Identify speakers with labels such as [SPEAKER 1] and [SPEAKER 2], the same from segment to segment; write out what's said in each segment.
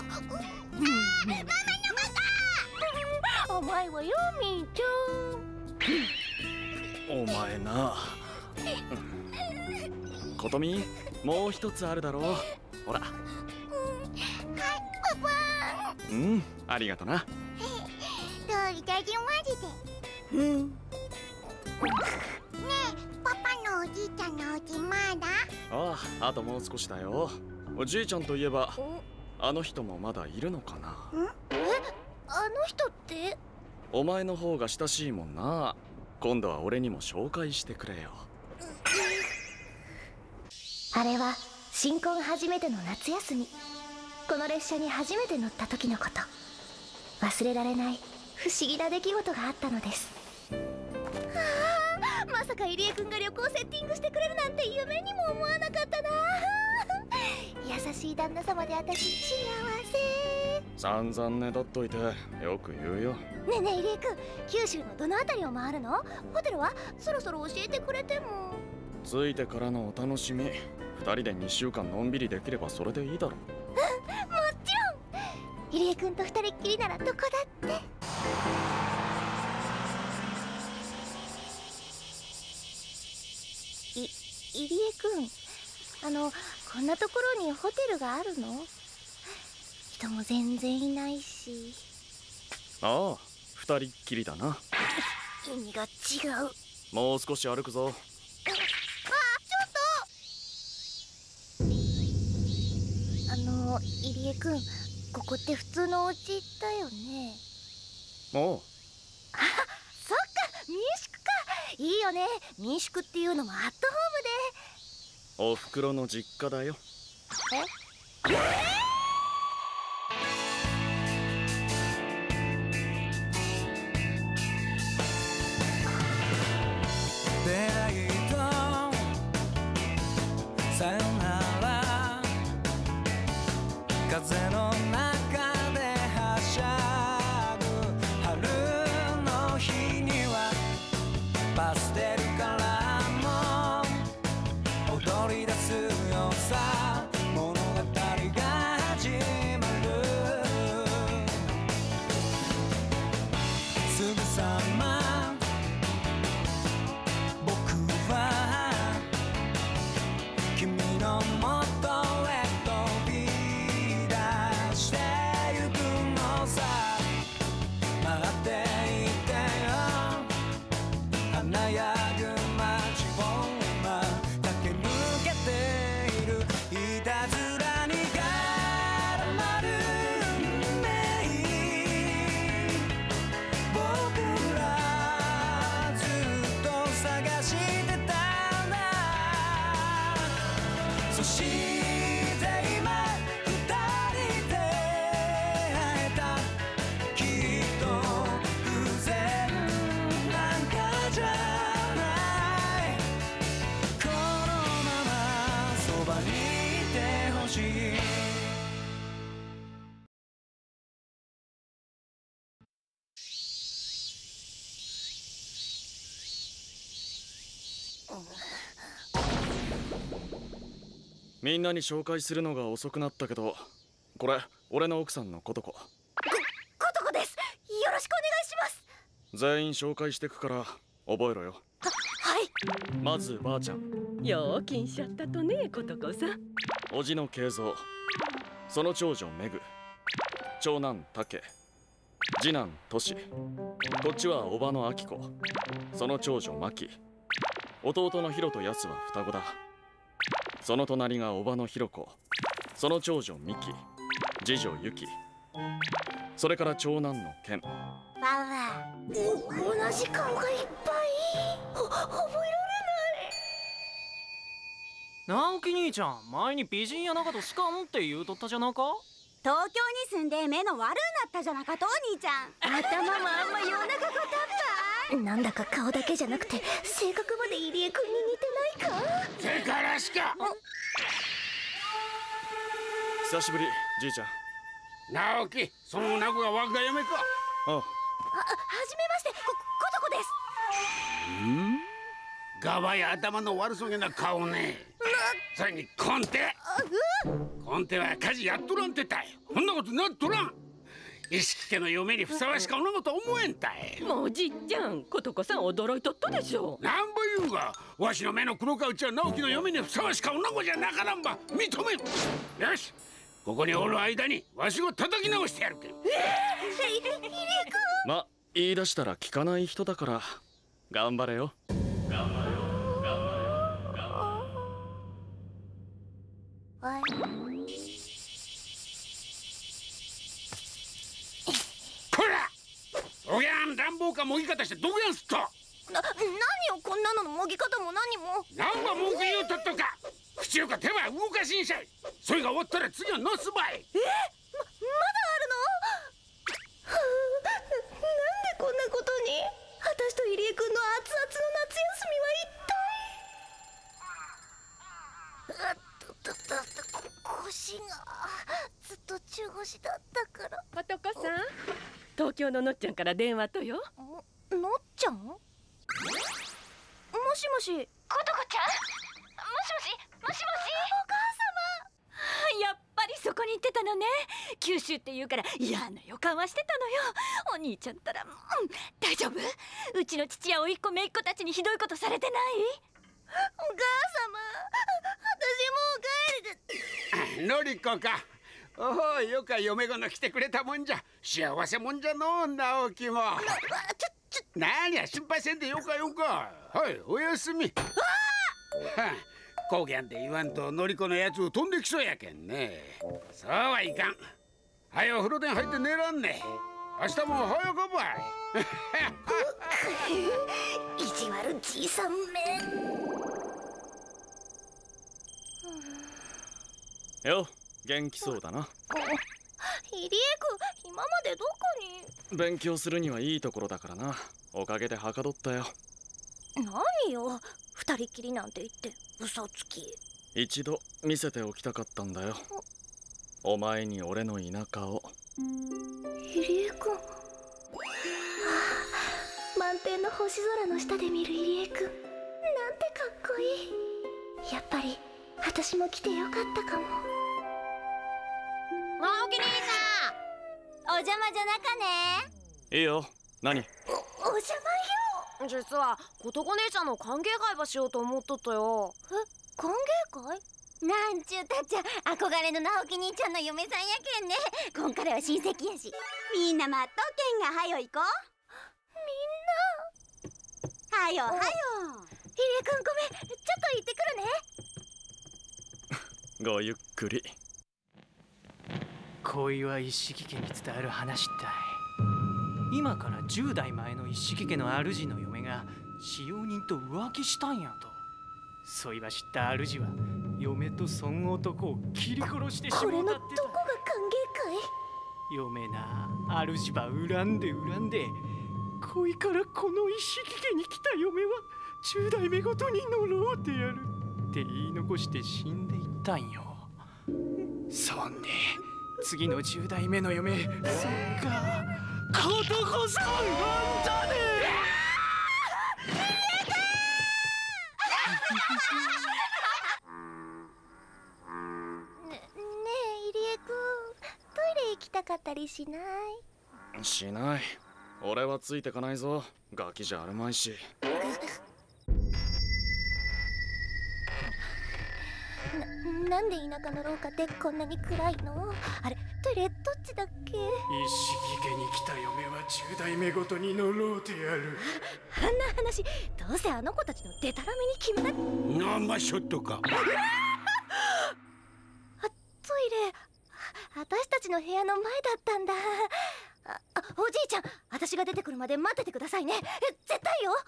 [SPEAKER 1] 甘いわよ、みーち
[SPEAKER 2] ゃん。お前な。ことみ、もう一つあるだろう。ほら。はい、
[SPEAKER 1] パパ。
[SPEAKER 2] うん、ありがとな。
[SPEAKER 1] どういたしまして。ねえ、パパのおじいちゃんのお家まだ？
[SPEAKER 2] ああ、あともう少しだよ。おじいちゃんといえば、あの人もまだいるのかな。
[SPEAKER 1] あの人って？
[SPEAKER 2] お前の方が親しいもんな。今度は俺にも紹介してくれよ。
[SPEAKER 3] あれは新婚初めての夏休み、この列車に初めて乗った時のこと。忘れられない不思議な出来事があったのです。
[SPEAKER 1] まさか入江君が旅行セッティングしてくれるなんて夢にも思わなかったな。優しい旦那様で私幸せ。
[SPEAKER 2] 散々ねだっといてよく言うよ。
[SPEAKER 1] ねえねえ入江君、九州のどの辺りを回るの？ホテルはそろそろ教えてくれても。
[SPEAKER 2] 着いてからのお楽しみ。2人で2週間のんびりできればそれでいいだろ。
[SPEAKER 1] もちろん。入江君と2人っきりならどこだって。入江君、こんなところにホテルがあるの？人も全然いないし。
[SPEAKER 2] ああ、2人っきりだな。
[SPEAKER 1] 意味が違う。
[SPEAKER 2] もう少し歩くぞ。
[SPEAKER 1] ちょっと入江君、ここって普通のお家だよね？
[SPEAKER 2] おう。
[SPEAKER 1] あ、そっか、民宿か。いいよね、民宿っていうのもアットホーム
[SPEAKER 2] で。おふくろの実家だよ。
[SPEAKER 4] 出会いとさよなら、風の中ではしゃぐ春の日にはパステルからも踊り出すよさ、物語が始まる。すぐさま君のもとへ飛び出してゆくのさ。待っていてよ、華やぐ街を今駆け抜けている。いたずらに絡まる運命、僕らずっと探してた。そして今二人で会えた。きっと偶然なんかじゃない。このままそばにいてほしい。
[SPEAKER 2] みんなに紹介するのが遅くなったけど、これ俺の奥さんのことこ。
[SPEAKER 1] ことこです。よろしくお願いします。
[SPEAKER 2] 全員紹介してくから覚えろよ。
[SPEAKER 1] はい。
[SPEAKER 2] まずばあちゃん。
[SPEAKER 5] ようきんしゃったとね、ことこさん。
[SPEAKER 2] おじの慶三、その長女めぐ、長男たけ、次男とし、こっちはおばのあきこ、その長女まき、弟のひろとやすは双子だ。その隣がおばのひろこ、その長女みき、次女ゆき、それから長男のけん。
[SPEAKER 1] わわ、同じ顔がいっぱい。覚えられない。
[SPEAKER 6] 直樹兄ちゃん、前に美人やなかとしかんって言うとったじゃなか。
[SPEAKER 7] 東京に住んで目の悪うなったじゃなかと、お兄ちゃん。
[SPEAKER 1] 頭もあんま夜中こたっぱ。なんだか顔だけじゃなくて性格まで入江君に似てないか。
[SPEAKER 8] せからしか。
[SPEAKER 2] 久しぶり、じいちゃん。
[SPEAKER 8] 直樹、その名子が我が嫁か。
[SPEAKER 2] ああ。
[SPEAKER 1] はじめまして、ことこです。
[SPEAKER 8] ガバや頭の悪そうげな顔ね。それにコンテは家事やっとらんてたい。こんなことなっとらん。意識家の嫁にふさわしかおなこと思えんたい。
[SPEAKER 5] もうおじいちゃん、ことこさん驚いとったでしょ。
[SPEAKER 8] なんぼ言うが、わしの目の黒かうちは直樹の嫁にふさわしかおなこじゃなからんば認めん。よし、ここにおる間にわしを叩き直してやるけん。
[SPEAKER 2] ま、言い出したら聞かない人だから頑張れよ。
[SPEAKER 1] おい、
[SPEAKER 8] こらおぎゃん、乱暴かもぎ方してどこやんすっと。
[SPEAKER 1] 何よ、こんなののもぎ方も何も。
[SPEAKER 8] なんば文句言うとっとか。口よか手は動かしんしゃい。それが終わったら次はなすばい。
[SPEAKER 1] まだあるの？なんでこんなことに。私と入江君の熱々の夏休みは一体。腰がずっと中腰だったから。
[SPEAKER 5] ことこさん、東京ののっちゃんから電話とよ。
[SPEAKER 1] のっちゃん？もしもし。ことこちゃん？もしもし。お母様。
[SPEAKER 9] やっぱりそこに行ってたのね。九州って言うから嫌な予感はしてたのよ。お兄ちゃんったら、大丈夫？うちの父や甥っ子姪っ子たちにひどいことされてない？
[SPEAKER 1] お母様、私もう帰る。
[SPEAKER 8] のりこか。おお、よか嫁御の来てくれたもんじゃ。幸せもんじゃのう、直樹も。なにや、心配せんでよかよか。はい、おやすみ。はあ、こぎゃんで言わんとのりこのやつ飛んできそうやけんね。そうはいかん。はよ風呂で入って寝らんね。明日も早かばい。
[SPEAKER 1] 意地悪じいさんめ。
[SPEAKER 2] よ、元気そうだな。
[SPEAKER 1] 入江君、今までどこに。
[SPEAKER 2] 勉強するにはいいところだからな。おかげではかどったよ。
[SPEAKER 1] 何よ、二人きりなんて言って嘘つき。
[SPEAKER 2] 一度見せておきたかったんだよ、お前に俺の田舎を。
[SPEAKER 3] 入江君、満天の星空の下で見る入江君、なんてかっこいい。やっぱり私も来てよかったかも。
[SPEAKER 1] 直樹兄さん、お邪魔じゃなかね。
[SPEAKER 2] いいよ。何？
[SPEAKER 1] お邪魔よ。
[SPEAKER 10] 実はことこ姉ちゃんの歓迎会ばしようと思っとったよ。
[SPEAKER 1] 歓迎会？なんちゅうたっちゃ憧れの直樹兄ちゃんの嫁さんやけんね。こんからは親戚やし。
[SPEAKER 7] みんな待っとけんが、はよ行こう。みんなはよはよ。
[SPEAKER 1] 入江君、ごめん、ちょっと行ってくるね。
[SPEAKER 2] ごゆっくり。
[SPEAKER 6] 恋は一色家に伝わる話ったい。今から10代前の一色家の主の嫁が使用人と浮気したんやと。そういば知った主は嫁とそん男を切り殺してし
[SPEAKER 1] これ
[SPEAKER 6] もうたってた。
[SPEAKER 1] のどこが歓迎会？
[SPEAKER 6] 嫁な、主は恨んで恋からこの一色家に来た嫁は10代目ごとに呪うてやるって言い残して死んでいったんよ。そんで次の10代目の嫁、そっか、ことこさんあんたね。
[SPEAKER 1] ねえ入江君、トイレ行きたかったりしない？
[SPEAKER 2] しない。俺はついてかないぞ。ガキじゃあるまいし。
[SPEAKER 1] なんで田舎の廊下ってこんなに暗いの？あれ、トイレどっちだっけ？
[SPEAKER 6] 一色家に来た嫁は10代目ごとに呪うてやる。
[SPEAKER 1] あんな話、どうせあの子たちのデタラメに決まっ。
[SPEAKER 8] なんましょっとか。
[SPEAKER 1] トイレ、私たちの部屋の前だったんだ。おじいちゃん、私が出てくるまで待っててくださいね。絶対よ。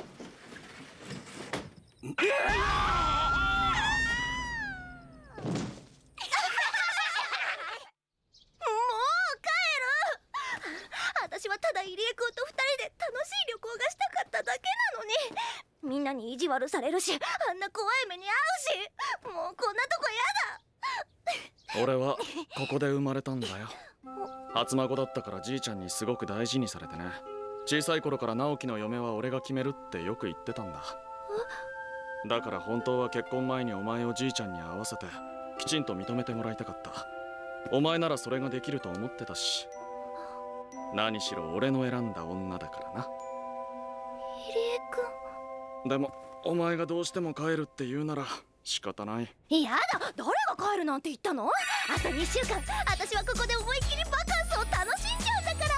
[SPEAKER 1] 私はただ入江君と2人で楽しい旅行がしたかっただけなのに、みんなに意地悪されるし、あんな怖い目に遭うし、もうこんなとこやだ。
[SPEAKER 2] 俺はここで生まれたんだよ。初孫だったからじいちゃんにすごく大事にされてね。小さい頃から直樹の嫁は俺が決めるってよく言ってたんだ。 だから本当は結婚前にお前をじいちゃんに会わせてきちんと認めてもらいたかった。お前ならそれができると思ってたし、何しろ俺の選んだ女だからな。
[SPEAKER 1] 入江君。
[SPEAKER 2] でもお前がどうしても帰るって言うなら仕方ない。
[SPEAKER 1] やだ、誰が帰るなんて言ったの？あと2週間、私はここで思いっきりバカンスを楽しんじゃうんだから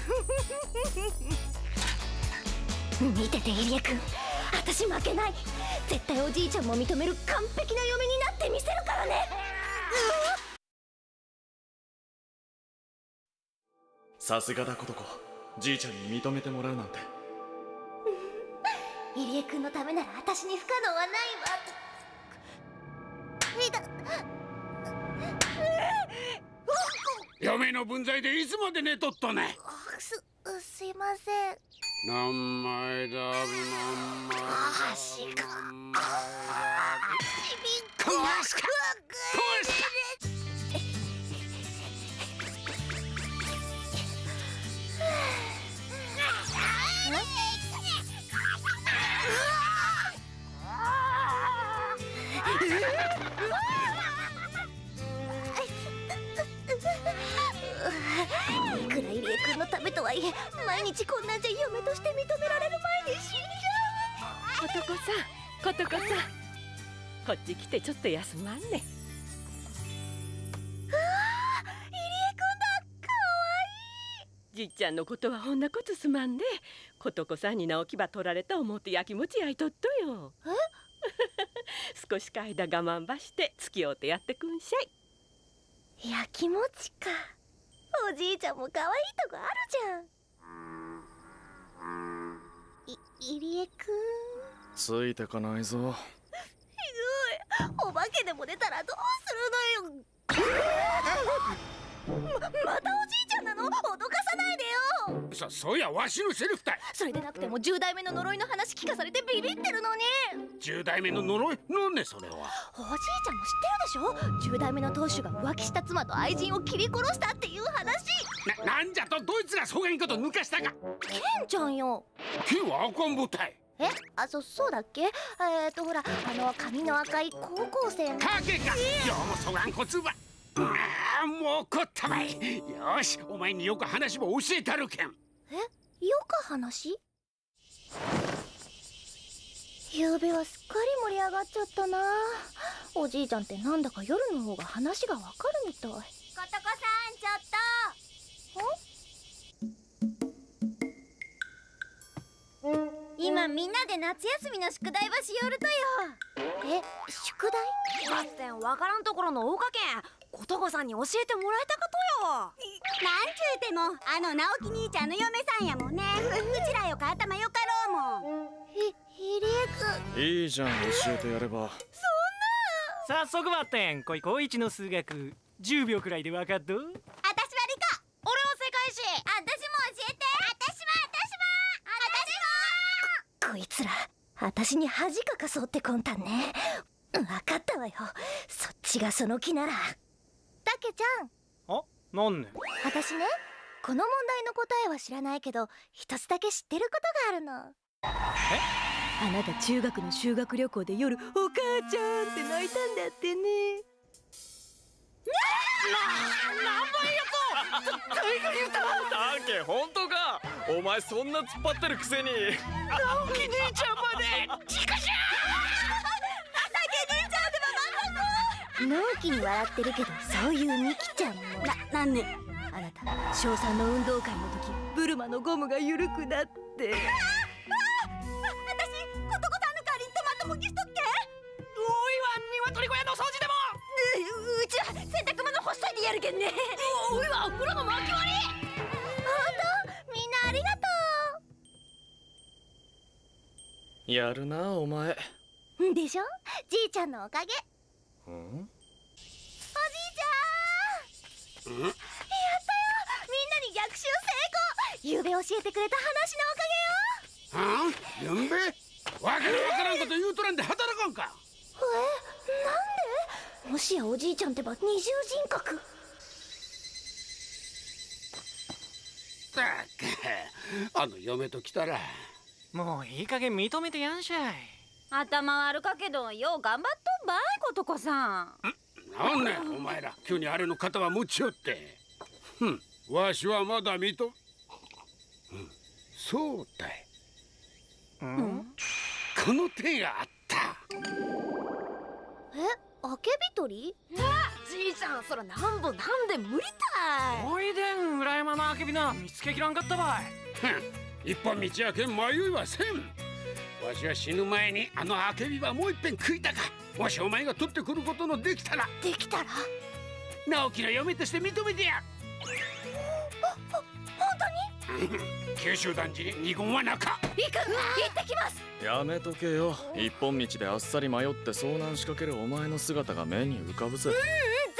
[SPEAKER 1] 見てて入江君、私負けない。絶対おじいちゃんも認める完璧な嫁になってみせるからね。
[SPEAKER 2] さすがだことこ、じいちゃんに認めてもらうなんて。
[SPEAKER 1] 入江君のためなら私に不可能はないわ。
[SPEAKER 8] 嫁の分際でいつまで寝とっとね。
[SPEAKER 1] すいません。
[SPEAKER 8] 何枚だぶ何枚だ
[SPEAKER 1] 足が
[SPEAKER 8] 壊すか壊すか。
[SPEAKER 1] いくら入江君のためとはいえ、毎日こんなんじゃ嫁として認められる前に死んじゃう。
[SPEAKER 5] ことこさん、ことこさん、こっち来てちょっと休まんね。
[SPEAKER 1] 入江君だ、かわいい。
[SPEAKER 5] じっちゃんのことはほんなことすまんで、ことこさんに直木ば取られた思ってやきもち焼いとっとよ。少しか間我慢ばして付き合うてやってくんしゃい。
[SPEAKER 1] やきもちか。おじいちゃんも可愛いとこあるじゃん。入江くん、
[SPEAKER 2] ついてかないぞ。
[SPEAKER 1] ひどい。お化けでも出たらどうするのよ。またおじいちゃんなの？脅かさないでよ。
[SPEAKER 8] そういやわしのセリフたい。
[SPEAKER 1] それでなくても10代目の呪いの話聞かされてビビってるのに。
[SPEAKER 8] 10代目の呪いなんねそれは。
[SPEAKER 1] おじいちゃんも知ってるでしょ。10代目の当主が浮気した妻と愛人を切り殺したっていう話。
[SPEAKER 8] なんじゃと、どいつがそがんこと抜かしたか。
[SPEAKER 1] ケンちゃんよ。
[SPEAKER 8] ケンはあかん部隊。
[SPEAKER 1] そうだっけ。ほら髪の赤い高校生の
[SPEAKER 8] 影か。ようもそがんこつば。もうこったまい。よし、お前によく話も教えたるけん。
[SPEAKER 1] よく話？ゆうべはすっかり盛り上がっちゃったな。おじいちゃんってなんだか夜の方が話がわかるみたい。ことこさん、ちょっと。今みんなで夏休みの宿題ばしよるとよ。宿題？
[SPEAKER 10] 合戦わからんところの大かけん、ことこさんに教えてもらえたかとよ。
[SPEAKER 7] なんちゅうても直樹兄ちゃんの嫁さんやもんね。うちらよか頭よかろうもん。
[SPEAKER 1] 入江くん。
[SPEAKER 2] いいじゃん、教えてやれば。
[SPEAKER 6] 早速ばってん、こい高一の数学10秒くらいでわかっと。
[SPEAKER 7] あたしは理科。
[SPEAKER 10] 俺は世界史。
[SPEAKER 7] 私も教えて。私も。
[SPEAKER 1] こいつら私に恥かかそうって魂胆ね。分かったわよ。そっちがその気なら。たけちゃん。
[SPEAKER 6] なんね。
[SPEAKER 1] 私ね、この問題の答えは知らないけど一つだけ知ってることがあるの。
[SPEAKER 5] あなた中学の修学旅行で夜お母ちゃんって泣いたんだってね。
[SPEAKER 2] だけ本当か。お前そんな突っ張ってるくせに。
[SPEAKER 6] 直樹兄ちゃんまで。チカシ
[SPEAKER 1] のんきに笑ってるけど、そういうミキちゃんも
[SPEAKER 7] なんね。
[SPEAKER 5] あなた小3の運動会の時ブルマのゴムが緩くなって。
[SPEAKER 7] 私、ことこさんの代わりにトマトもぎしとっけ。
[SPEAKER 6] おいは鶏小屋の掃除でも。
[SPEAKER 7] うちは洗濯物干しといてやるけんね。
[SPEAKER 10] おいはお風呂の巻き割り。
[SPEAKER 1] みんなありがと
[SPEAKER 2] やるなお前。
[SPEAKER 1] う。でしょ、じいちゃんのおかげ。
[SPEAKER 2] うん、
[SPEAKER 1] おじいちゃん、やったよ。みんなに逆襲成功。ゆうべ教えてくれた話のおかげよ。
[SPEAKER 8] ゆんべわけのわからんこと言うとらんで働かんか。
[SPEAKER 1] なんで？もしやおじいちゃんってば二重人格？
[SPEAKER 8] たく嫁と来たら。
[SPEAKER 6] もういい加減認めてやんしゃい。
[SPEAKER 9] 頭悪かけどよう頑張っとんばいことこさん。
[SPEAKER 8] なんねお前ら急にあれの肩は持ちよって。わしはまだそうだい。この手があった。
[SPEAKER 1] あけび取り？
[SPEAKER 10] じいちゃん、そらなんぼなんで無理たい。
[SPEAKER 6] おいでん裏山のあけびな見つけきらんかったばい。
[SPEAKER 8] 一本道やけん迷いはせん。わしは死ぬ前にあのあけびはもういっぺん食いたか。もしお前が取ってくることのできたら直樹の嫁として認めてや。本当に？九州男児に二言はなか。
[SPEAKER 1] 行ってきます。
[SPEAKER 2] やめとけよ。一本道であっさり迷って遭難しかけるお前の姿が目に浮かぶぜ。
[SPEAKER 1] 絶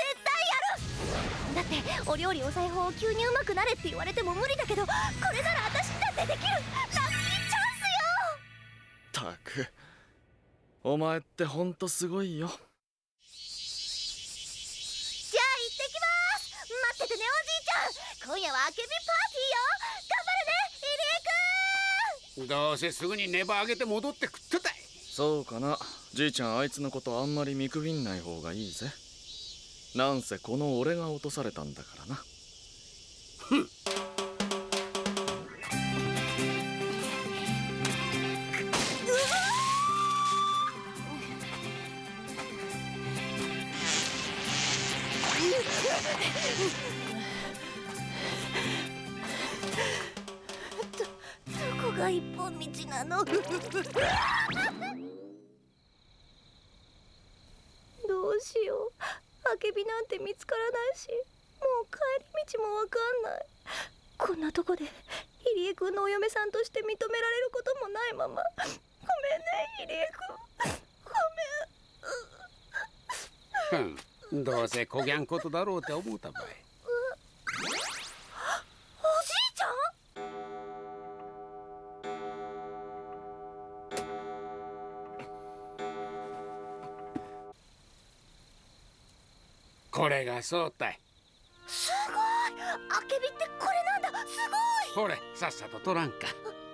[SPEAKER 1] 対やる。だってお料理お裁縫を急にうまくなれって言われても無理だけど、これなら私だってできる。ラッキーチャンスよ。
[SPEAKER 2] たくお前ってほんとすごいよ。
[SPEAKER 1] じゃあ行ってきます。待っててねおじいちゃん。今夜はあけびパーティーよ。頑張るね入江くん。
[SPEAKER 8] どうせすぐにネバー上げて戻って食ってたい。
[SPEAKER 2] そうかな。じいちゃんあいつのことあんまり見くびんない方がいいぜ。なんせこの俺が落とされたんだからな。
[SPEAKER 1] どこが一本道なの？どうしよう。あけびなんて見つからないし、もう帰り道もわかんない。こんなとこで入江くんのお嫁さんとして認められることもないまま。ごめんね入江くん。
[SPEAKER 8] どうせこぎゃんことだろうって思うたばい。
[SPEAKER 1] おじいちゃん？
[SPEAKER 8] これがそうたい。
[SPEAKER 1] すごい。あけびってこれなんだ。すごい。
[SPEAKER 8] ほれさっさと取らんか。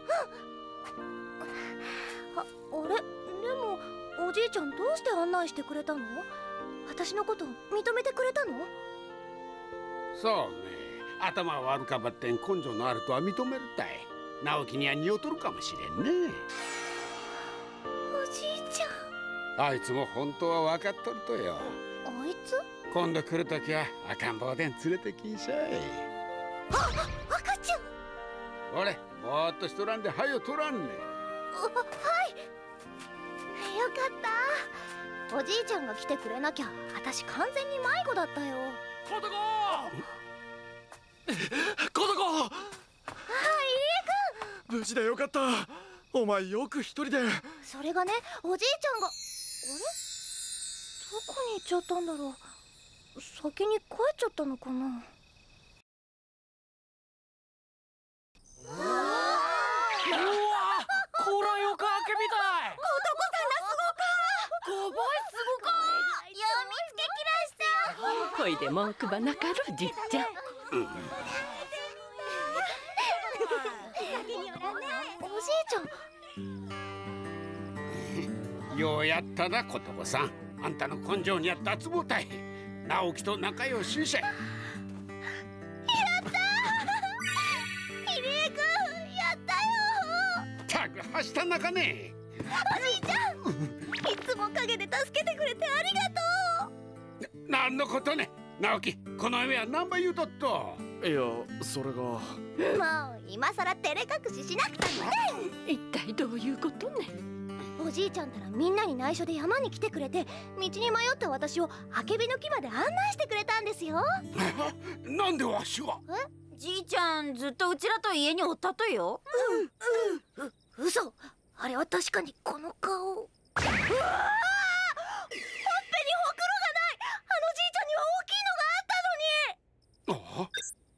[SPEAKER 1] あれでもおじいちゃんどうして案内してくれたの？私のこと認めてくれたの？
[SPEAKER 8] そうね、頭は悪かばってん根性のあるとは認めるたい。直樹には似劣るかもしれんね。
[SPEAKER 1] おじいちゃん。
[SPEAKER 8] あいつも本当は分かっとるとよ。
[SPEAKER 1] あいつ？
[SPEAKER 8] 今度来るときは赤ん坊でん連れてきんしゃい。
[SPEAKER 1] 赤ちゃん。
[SPEAKER 8] ほれぼーっとしとらんではよ取らんね。
[SPEAKER 1] はい。よかった。おじいちゃんが来てくれなきゃ私完全に迷子だったよ。
[SPEAKER 6] コトココトコ。
[SPEAKER 1] 入江くん。
[SPEAKER 2] 無事でよかった。お前よく一人で。
[SPEAKER 1] それがね、おじいちゃんが。あれ？どこに行っちゃったんだろう。先に帰っちゃったのかな。
[SPEAKER 6] うわこらよかあけびたい。
[SPEAKER 1] 男さんがすごか。ごぼいすごか。よみつけきらしたよ。
[SPEAKER 5] ほいで文句ばなかるじっちゃん。
[SPEAKER 1] おじいちゃん。
[SPEAKER 8] ようやったなことこさん。あんたの根性にあったつぼたい。直樹と仲良ししゃい。
[SPEAKER 1] やったー。入江くんやったよ。
[SPEAKER 8] たくはしたんなかね。
[SPEAKER 1] おじいちゃん、いつも陰で助けてくれてありがとう。
[SPEAKER 8] なんのことね。直樹この夢は何倍言うとっと。
[SPEAKER 2] いやそれが
[SPEAKER 1] もう今さら照れ隠ししなくたって
[SPEAKER 5] 一体どういうことね。
[SPEAKER 1] おじいちゃんたらみんなに内緒で山に来てくれて、道に迷った私をあけびの木まで案内してくれたんですよ。
[SPEAKER 8] なんでわしが？
[SPEAKER 9] じいちゃんずっとうちらと家におったとよ。
[SPEAKER 1] 嘘。あれは確かにこの顔。うわー、ほっぺにほくろがない。あのじいちゃんには大きいのがあったのに。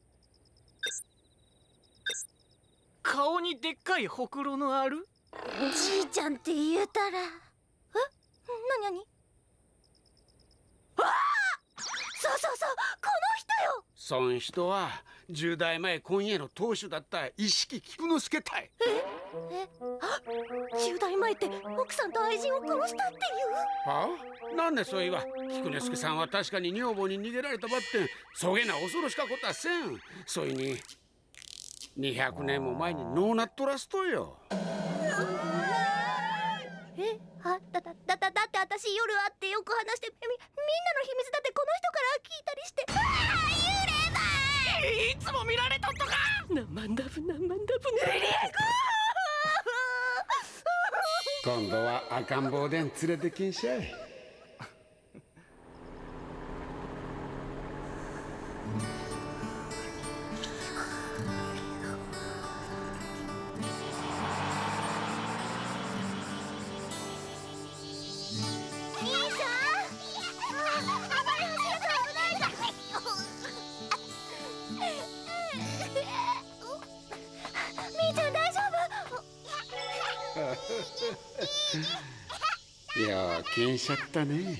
[SPEAKER 6] 顔にでっかいほくろのある
[SPEAKER 1] じいちゃんって言うたら。なにわあ、そうこの人よ。
[SPEAKER 8] そん人は 10代前今夜の当主だった一色菊之助たい。
[SPEAKER 1] 10代前って奥さんと愛人を殺したっていう。
[SPEAKER 8] はあ、なんでそういわ。菊之助さんは確かに女房に逃げられたばってん、そげな恐ろしかことはせん。そいに200年も前にノーナットラストよ。
[SPEAKER 1] だって私夜会ってよく話してみんなの秘密だってこの人から聞いたりして。幽霊だ。
[SPEAKER 6] いつも見られとっとか。
[SPEAKER 5] 何万ダブ何万ダブ。
[SPEAKER 8] 今度は赤ん坊でん連れてきんしゃい。いや気にしちゃったね。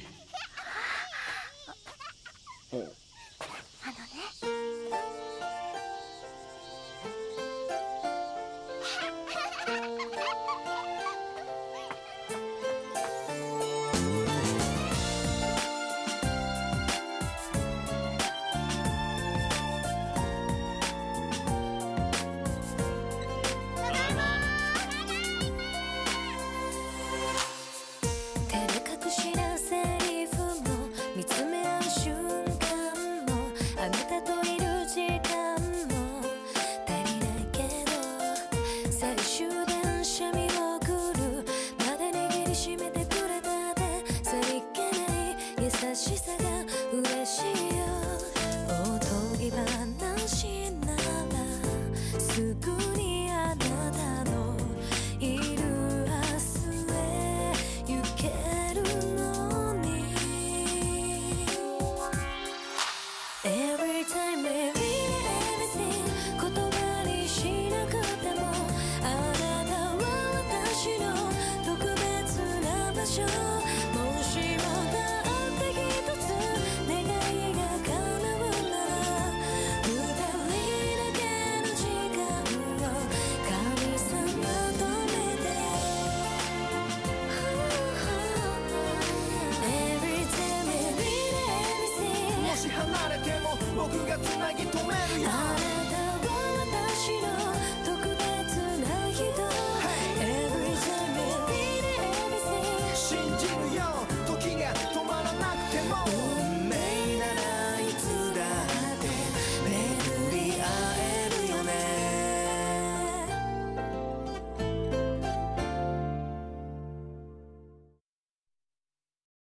[SPEAKER 3] 話ならすぐ